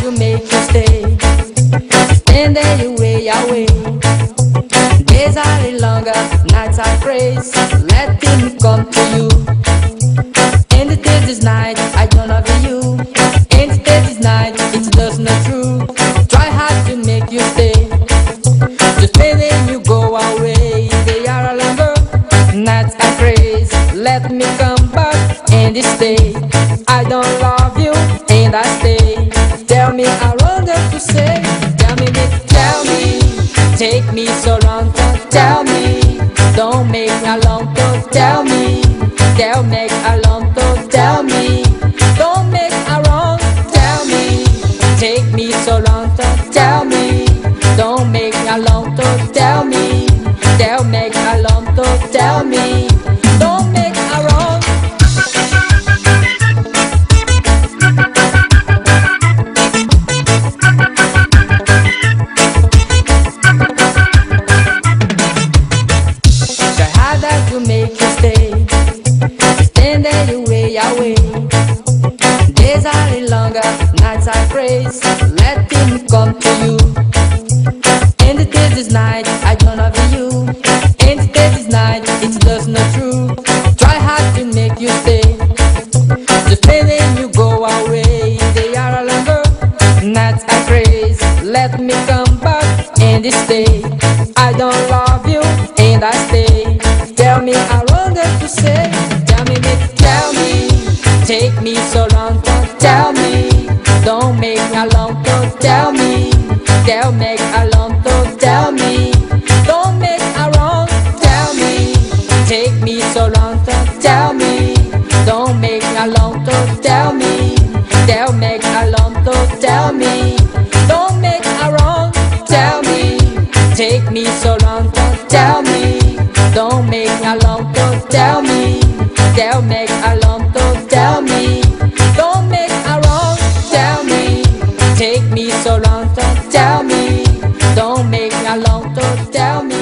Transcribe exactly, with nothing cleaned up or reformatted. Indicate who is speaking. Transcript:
Speaker 1: to make you stay. Stand there you way away. Days are little longer, nights are praise. Let him come to you. And it is this night, I don't love you. And it is this night, it does not true. Try hard to make you stay. Just pay when you go away. They are longer, nights are praise. Let me come back and stay. I don't love you and I stay. Tell me I wonder to say. Tell me, tell me, take me so long to tell me. Don't make a long to tell me. Tell make a long to tell me. Don't make a wrong, tell me. Take me so long to tell me. Don't make a long to tell me. Tell make a long to tell me. Don't make a wrong. Try harder to make you stay. Stand there you way away. Days are little longer, nights are praise. Let him come to you. And it is this night, I don't love you. And it is this night, it does not true. Try hard to make you stay. Just pay when you go away. They are longer, nights are praise. Let me come back and stay. I don't love you and I stay. Tell me I wonder to say. Tell me, tell me, take me so long to tell me. Don't make a long to tell me. Tell make a long to tell me. Don't make a wrong, tell me. Take me so long to tell me. Don't make a long to tell me. Tell make a long to tell me. Don't make a wrong, tell me. Take me so long to tell me. Don't make a long to tell me. Tell make a long to tell me. Don't make a wrong, tell me. Take me so long to tell me. Don't make a long to tell me.